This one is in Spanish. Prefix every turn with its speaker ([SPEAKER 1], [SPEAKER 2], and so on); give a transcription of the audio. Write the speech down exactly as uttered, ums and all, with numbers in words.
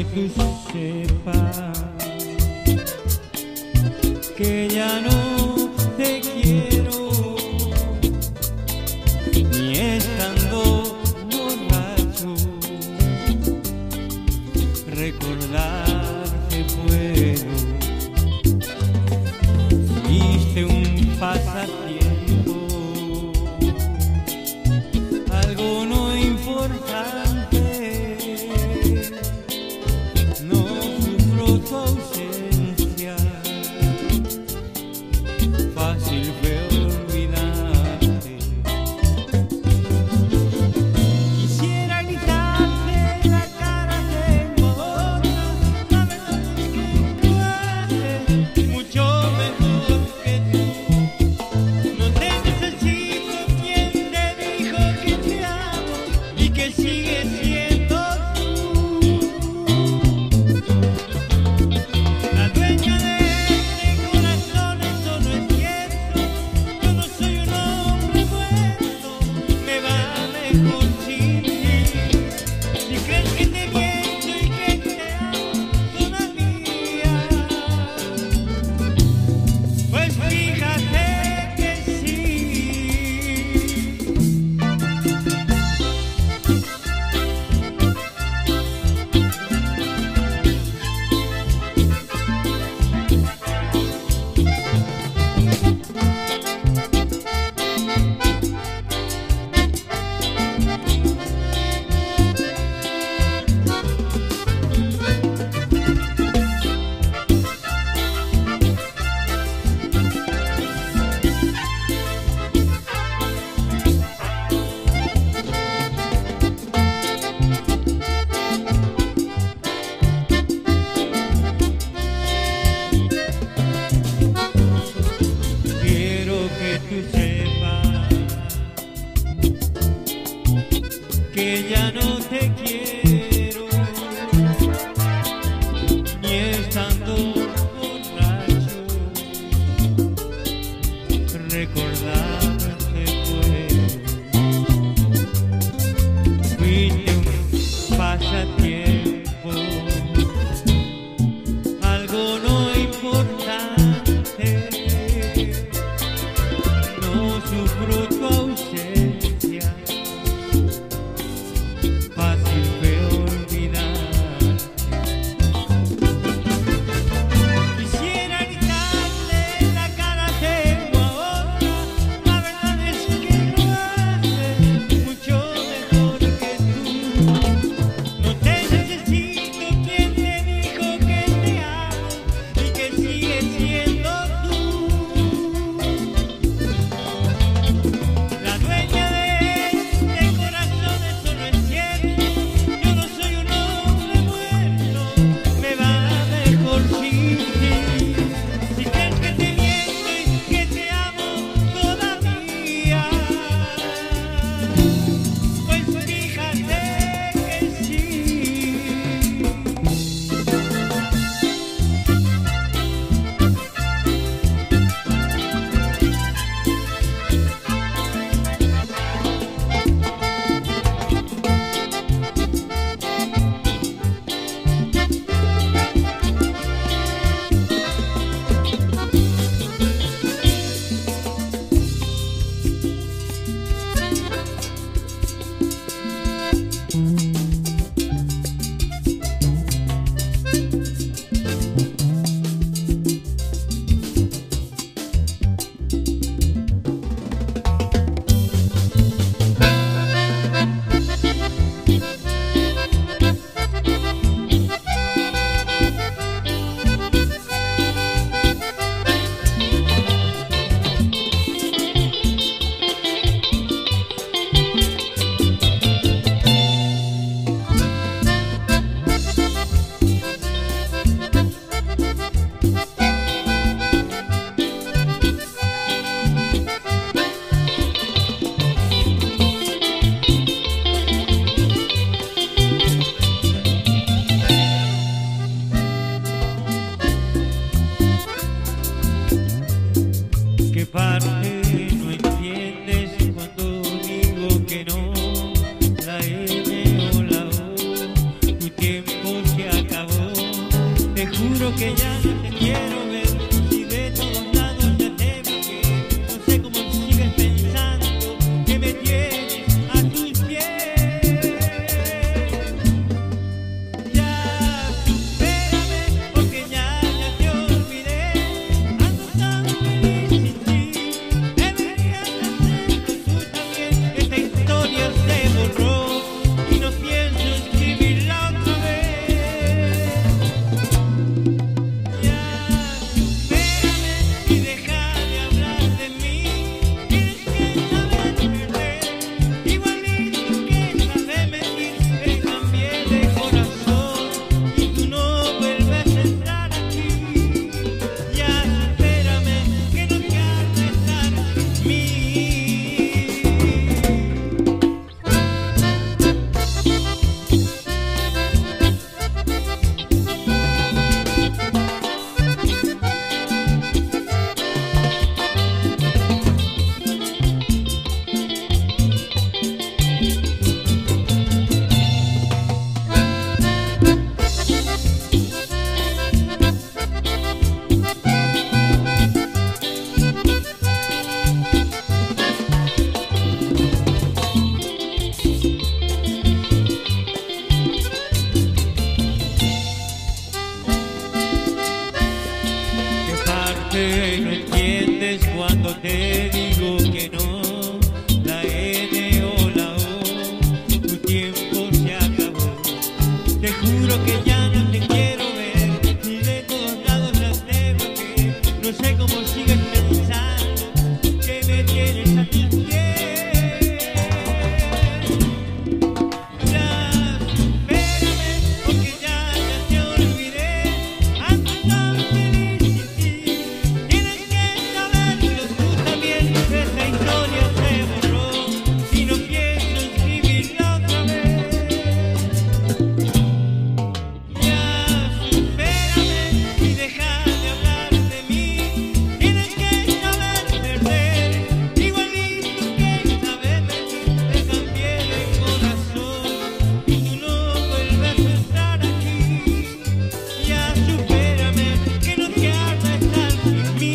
[SPEAKER 1] que tú sepas que ya no te quiero, ni estando borracho recordarte puedo. Fuiste un pasatiempo, algo no importante. No sufro tu ausencia, fácil fue olvidarte. Quisiera gritarte la cara de ahora, la verdad es que lo haces mucho mejor que tú. No te necesito, quien te dijo que te amo y que sigues siendo tú la dueña de este corazón. Eso no es cierto, yo no soy un hombre muerto, me va mejor sin ti. Si crees que te miento y que te amo todavía, pues fíjate que sí. Quiero que tú sepas que ya no te quiero, ni estando borracho recordarte puedo. Fuiste un pasatiempo, algo no importante. No sufro tu ausencia, fácil fue olvidarte. Quisiera gritarle la cara tengo ahora, la verdad es que lo haces mucho mejor que tú. No te necesito, quien te dijo que te amo y que sigues siendo tú la dueña de este corazón. Eso no es cierto, yo no soy un hombre muerto, me va mejor sin ti. Si crees que te miento y que te amo todavía, pues fíjate que sí. ¿Qué parte no entiendes cuando digo que no? La M o la O, tu tiempo se acaba. juro que ya no te quiero ver. Si de todos lados ya te busqué, no sé cómo sigues pensando que me tienes a tus pies. Ya supérame porque ya, ya te olvidé. Ando tan feliz sin ti, deberías hacerlo tú también. Esta historia se borró y no pienso escribirla otra vez. Ya supérame y deja de hablar de mí. Tienes que saber perder, igualito que saber mentir. Te cambié de corazón y tú no vuelves a entrar aquí. Ya supérame que no te harta estar sin mí. ¿Qué parte no entiendes cuando te digo que no? La N o la O, tu tiempo se acabó. Te juro que ya no te quiero ver. Si de todos lados ya te busqué, no sé cómo sigues pensando que me tienes a tus pies. Ya supérame porque ya, ya te olvidé. Ando tan feliz sin ti, tienes que saberlo tú también. Esta historia se borró y no pienso escribirla otra vez. Ya supérame y deja de hablar de mí. Tienes que saber perder, igualito que saber mentir. Te cambié de corazón y tú no vuelves a entrar aquí. Ya supérame que no te harta estar sin mí.